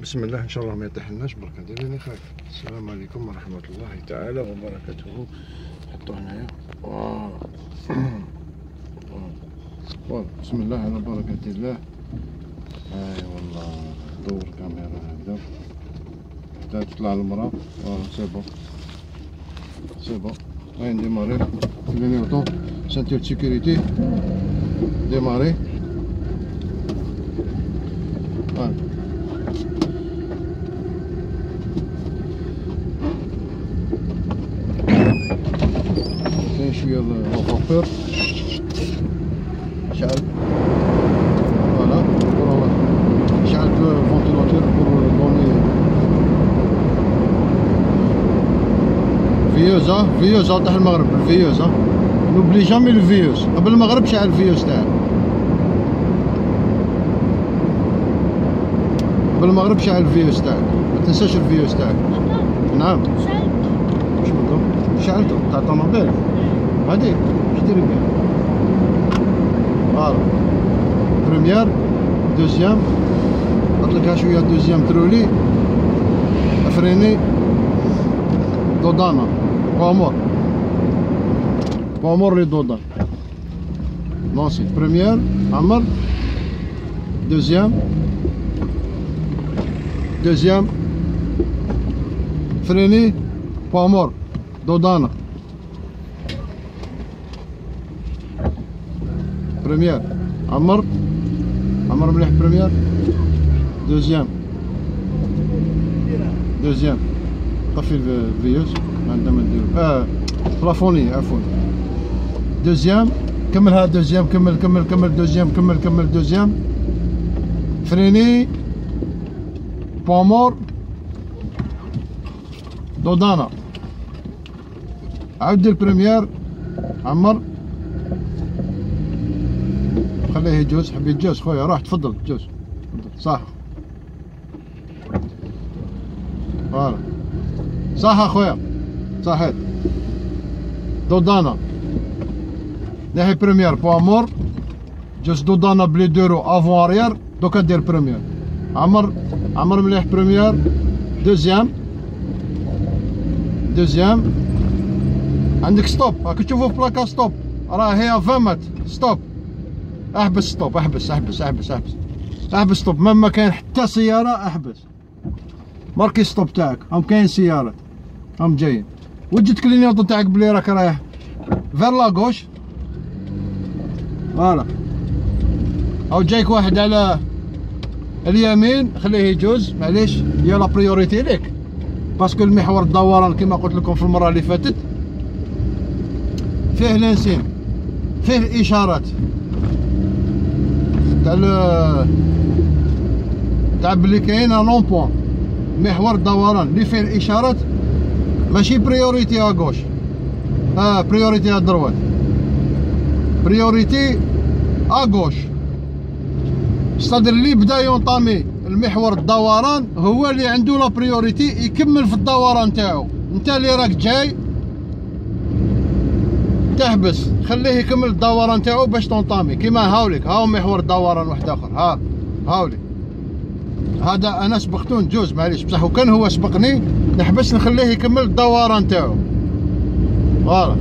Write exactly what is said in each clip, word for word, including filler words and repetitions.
بسم الله ان شاء الله ما يطيحلناش برك ندير لي خايف. السلام عليكم ورحمه الله تعالى وبركاته. حطوه هنايا فوالا. بسم الله على بركه الله. اي والله دور كاميرا هكذا حتى تطلع المراه. فوالا سي بون سي بون. هاي نديماري كلينيوطون سانتير دو سيكوريتي ديماري. فوالا كاين شويه الفابور شعل. فوالا شعل الفونتيلاتور بور دوني فيوز. فيوز تاع المغرب الفيوز. نوبلي جامي الفيوز قبل المغرب. شعل الفيوز تاعك قبل المغرب. شعل الفيوز تاعك ما تنساش الفيوز تاعك. نعم واش بدو شعلتو تاع الطوموبيل هاديك واش ديري بها. فوالا بروميير دوزيام نطلقها شويه دوزيام ترولي فريني دودانا بوامور بوامور لي دودان نونسي. بروميير عمر دوزيام دوزيام فريني بوامور دودانا. بريمير عمر عمر مليح. بريمير دوزيام دوزيام طفي الفيوز عندما نديرو اه بلافوني عفوا. دوزيام كملها دوزيام كمل كمل كمل دوزيام كمل كمل دوزيام فريني بوامور دودانا. عاود دير بريمير عمر خليه يجوز. حبي يجوز خويا روح تفضل جوز صح. فوالا صح اخويا صحيت. دودانا نحي بريمير بوامور جوز دودانا بلي دورو افون اريير. دوكا دير بريمير عمر عمر مليح. بريمير دوزيام دوزيام عندك ستوب. راك تشوفو في بلاكا ستوب راه هي عشرين متر. ستوب احبس ستوب احبس احبس احبس احبس احبس ستوب. مهما ما كاين حتى سيارة احبس. ماركي ستوب تاعك. هم كاين سيارات هم جايين. وجد كلينيوطو تاعك بلي راك رايح فير لا غوش. فوالا او جايك واحد على اليمين خليه يجوز معليش. هي لا بريوريتي ليك باسكو المحور الدوران كما قلت لكم في المره اللي فاتت فيه لانسين فيه الاشارات تاع تاع بلي كاين لون بوان. محور الدوران اللي فيه الاشارات ماشي بريوريتي ا غوش اه بريوريتي ا دروات. بريوريتي ا غوش صدر اللي بدا ينطامي المحور الدوران هو اللي عنده لا بريوريتي يكمل في الدوران تاعو. انت اللي راك جاي تحبس خليه يكمل الدوران تاعو باش تنطامي. كيما هاوليك هاو محور الدوران واحد اخر. ها هاوليك هذا انا سبقتو نجوز معليش بصح وكان هو سبقني نحبس نخليه يكمل الدوران تاعو. فوالا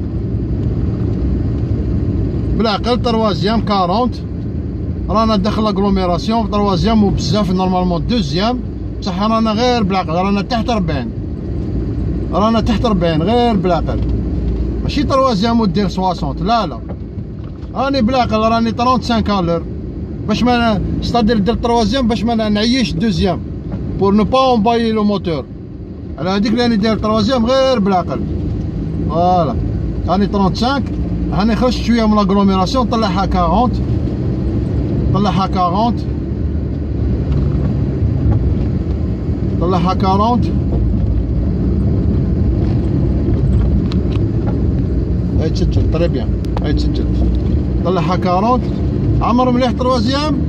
بالعقل. تروازيام أربعين رانا داخل اغلوميراسيون. تروازيام وبزاف نورمالمون دوزيام بصح رانا غير بالعقل. رانا تحت ربعين رانا تحت ربعين غير بالعقل. ماشي تروازيام ودير سواسونت لا لا. راني بالعقل راني خمسة وثلاثين الور باش ما ستادير دير تروازيام باش ما نعيش دوزيام بور نو با امبايي لو موتور. على هذيك اللي راني داير تروازيام غير بالعقل. فوالا راني خمسة وثلاثين. هاني خرجت شويه من لاغلوميراسيون طلعها أربعين طلعها أربعين طلعها أربعين. هاي تسجل طري بيان. هاي تسجل طلعها أربعين. عمر مليح. تروازيام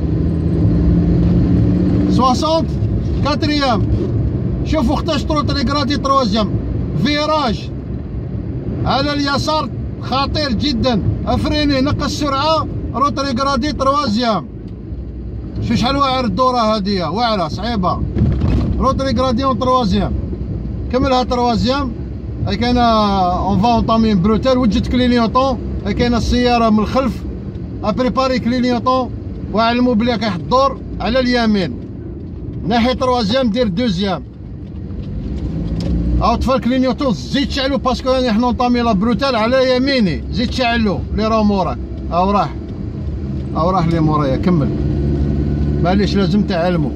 ستين كاتريام. شوفوا اختاش طرو ريكرادي. تروازيام فيراج على اليسار خطير جدا. افريني نقص السرعه روتري كرادي تروازيام شو شحال واعر الدوره هاديه، واعره صعيبه. روتري غراديون تروازيام، كملها تروازيام. هاي كاينه اون فا اونطامين بروتال، وجد كلينيوطون. هاي كاينه السياره من الخلف ابريباري كلينيوطون، وعلمو بلي راك الدور على اليمين ناحيه تروازيام، دير دوزيام. او طفى الكلينيوطون، زيد شعلو باسكو راني حنا نطامي لا بروتال على يميني، زيد شعلو لي راه موراك. او راح او راح لي مورايا، كمل معليش لازم تعلمو.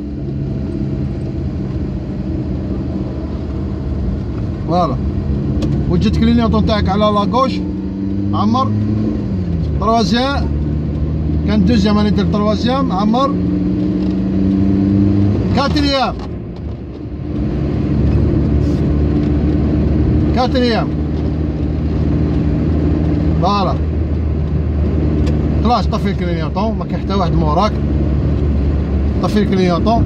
فوالا وجدت كلينيوطون تاعك على لاكوش عمر. تروازيام كان دوزيام، راني ندير تروازيام عمر. كاتريام كاتريام فوالا. خلاص طفي الكلينيوطون، ما كاين حتى واحد موراك. طفي الكلينيوطون.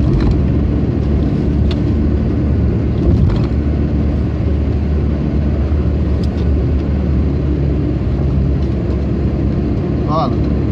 فوالا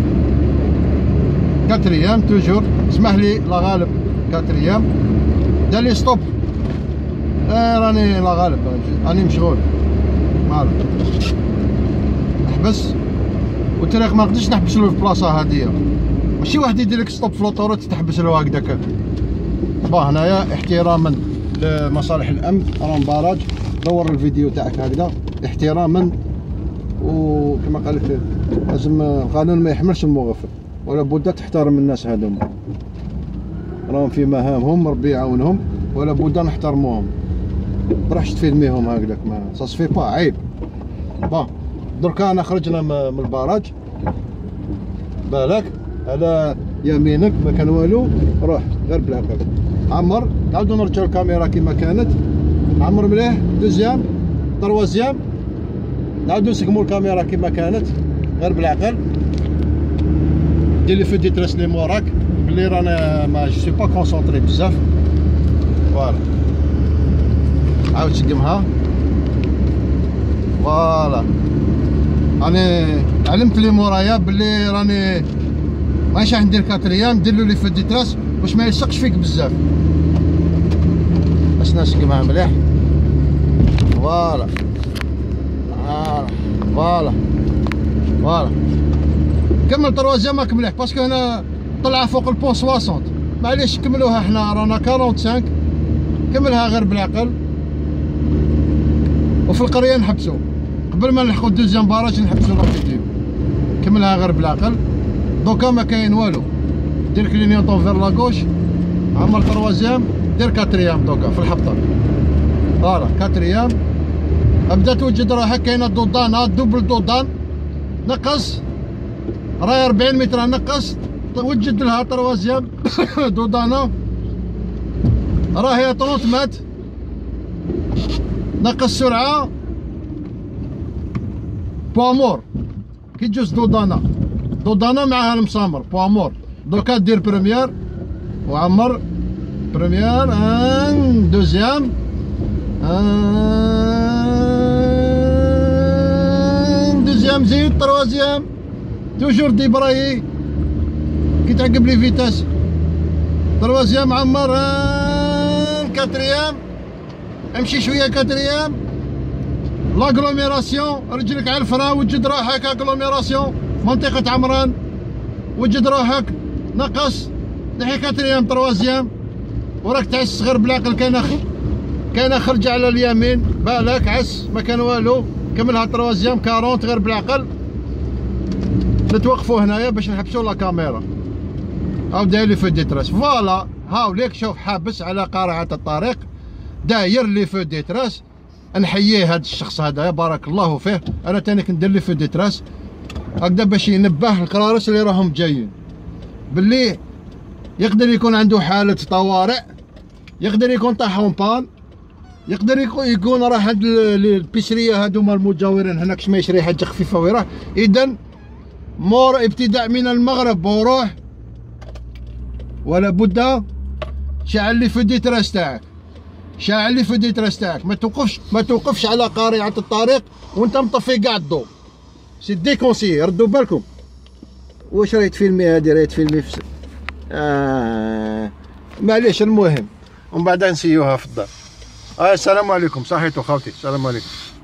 كاتريام توجور. اسمح لي لا غالب كاتريام. دار لي ستوب. اه راني لا غالب راني مشغول. فوالا احبس. والطريق ما نقدرش نحبس له في بلاصه هاديه، ماشي واحد يدير لك ستوب في لوطوروت تحبس له هكذاك. با هنايا احتراما لمصالح الامن راهم باراج. دور الفيديو تاعك هكذا احتراما، وكما قال لك لازم القانون ما يحملش المغفل، ولا بد تحترم الناس هذوما، راهم في مهامهم ربي يعاونهم، ولا بد نحترموهم. تروحش تفيلميهم هكذاك، ما ساسفي با، عيب. با دركا انا خرجنا من الباراج، بالك على يمينك ما كان والو، روح غير بالعقل. عمر نعاودو نرجعو الكاميرا كيما كانت. عمر مليح. دوزيام تروازيام نعاودو نسقمو الكاميرا كيما كانت غير بالعقل. دير لي فو دي تريس لي موراك بلي رانا ما جو سي با كونسونطري بزاف. فوالا عاود سقمها. فوالا راني علمت لي مورايا بلي راني ماشي راح ندير كاتريام. دير لي فو دي تراس باش ما يلصقش فيك بزاف، باش نسقمها مليح. فوالا فوالا فوالا كمل تروازيام ماك مليح، باسكو هنا طلعه فوق البون ستين. معليش كملوها، حنا رانا خمسة وأربعين. كملها غير بالعقل. وفي القريه نحبسو قبل ما نلحقو دوزيام باراج، نحبسو لا فيديو. كملها غير بالعقل. دوكا ما كاين والو. دير كلينيوطون فير لاكوش. عمر تروازيام. دير كاتريام دوكا في الحبطه. فوالا كاتريام. ابدا توجد روحك. كاينه دودانه دوبل دودان، نقص راهي أربعين متر، نقص وجد لها تروازيام دودانه راهي ثلاثين متر، نقص سرعه. بوامور كي تجوز دودانه، دودانه معاها المسامر بوامور. دوكا دير بريمير وعمر. بريمير ان دوزيام ان دوزيام زيد تروازيام. توجور دي برايي كي تعقب لي فيتاس. تروازيام عمر ان كاتريام. امشي شويه كاتريام. لاغلوميراسيون رجلك على الفرا، وجد روحك اغلوميراسيون منطقة عمران، وجد روحك نقص نحي كاتريام تروازيام. وراك تعس غير بالعقل. كاينه كاينه خرجه على اليمين، بالك عس ما كان والو. كملها تروازيام أربعين غير بالعقل. نتوقفوا هنايا باش نحبسوا لا كاميرا. هاو داير لي فو دي تراس. فوالا هاو ليك شوف حابس على قارعة الطريق، داير لي فو دي تراس. نحييه هذا الشخص هذا بارك الله فيه. انا تاني كندير لي فو دي تراس هكذا باش ينبه الكرارس اللي راهم جايين باللي يقدر يكون عنده حالة طوارئ، يقدر يكون طاحون بان، يقدر يكون راه هاد البشريه هادوما المجاورين هناك شما يشري حاجه خفيفه ويروح. اذا مور ابتداء من المغرب وروح، ولا بد شعل لي فدي تراس تاعك، شعل لي فدي تراس تاعك. ما توقفش ما توقفش على قارعه الطريق وانت مطفي كاع الضوء. سي ديكونسي. ردوا بالكم. واش راهي تفيلمي هادي؟ راهي تفيلمي في آه معليش المهم ومن بعد نسيوها في الدار. آه السلام عليكم، صحيتو خاوتي، السلام عليكم.